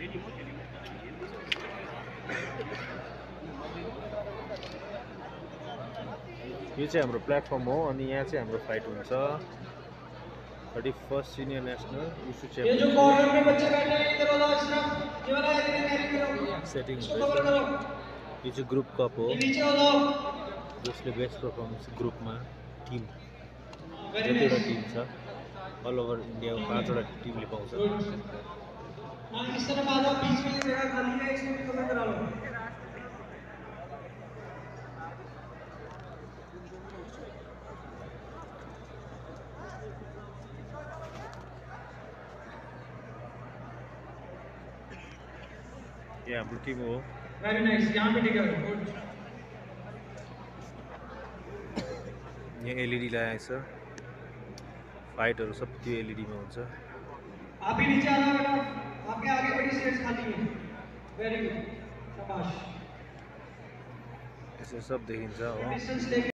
यो चाहिँ हाम्रो प्लेटफर्म हो अनि यहाँ चाहिँ हाम्रो फाइट हुन्छ 31st senior national issue setting हुँदैछ। यो चाहिँ ग्रुप कप हो जसले बेस्ट पर्फर्मेन्स ग्रुपमा टिम जतिवटा टिम छ अल ओभर इन्डियाको 5वटा टिमले पाउँछ। ये हाम्रो टिम हो। Very nice. यहाँ पे ठीक है। यहाँ एलईडी लगाएको छ फाइटहरु सब त्यो एलईडी मा हुन्छ। आप ही नीचे आना बेटा, आपके आगे बड़ी स्टेज खाली है। वेरी गुड, शाबाश। यसो सब देखिन्छ हो।